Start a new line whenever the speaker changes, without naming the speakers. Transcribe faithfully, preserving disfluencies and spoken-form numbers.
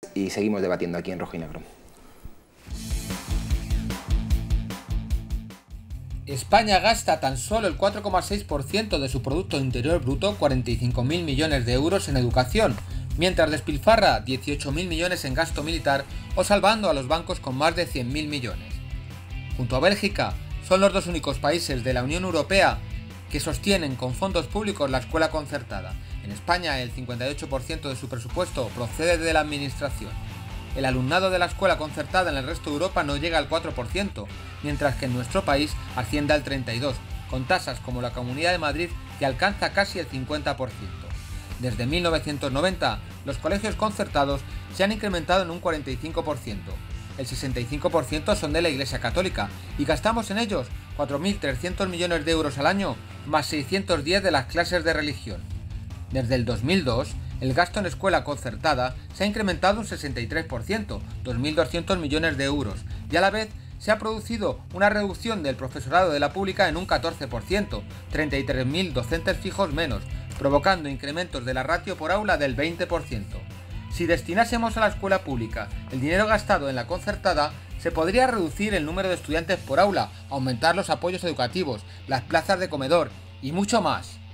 y seguimos debatiendo aquí en Rojo y Negro.
España gasta tan solo el cuatro coma seis por ciento de su Producto Interior Bruto, cuarenta y cinco mil millones de euros en educación, mientras despilfarra dieciocho mil millones en gasto militar o salvando a los bancos con más de cien mil millones. Junto a Bélgica, son los dos únicos países de la Unión Europea que sostienen con fondos públicos la escuela concertada. En España, el cincuenta y ocho por ciento de su presupuesto procede de la administración. El alumnado de la escuela concertada en el resto de Europa no llega al cuatro por ciento, mientras que en nuestro país asciende al treinta y dos por ciento, con tasas como la Comunidad de Madrid que alcanza casi el cincuenta por ciento. Desde mil novecientos noventa, los colegios concertados se han incrementado en un cuarenta y cinco por ciento. El sesenta y cinco por ciento son de la Iglesia Católica y gastamos en ellos cuatro mil trescientos millones de euros al año, más seiscientos diez de las clases de religión. Desde el dos mil dos, el gasto en escuela concertada se ha incrementado un sesenta y tres por ciento, dos mil doscientos millones de euros, y a la vez se ha producido una reducción del profesorado de la pública en un catorce por ciento, treinta y tres mil docentes fijos menos, provocando incrementos de la ratio por aula del veinte por ciento. Si destinásemos a la escuela pública el dinero gastado en la concertada, se podría reducir el número de estudiantes por aula, aumentar los apoyos educativos, las plazas de comedor y mucho más.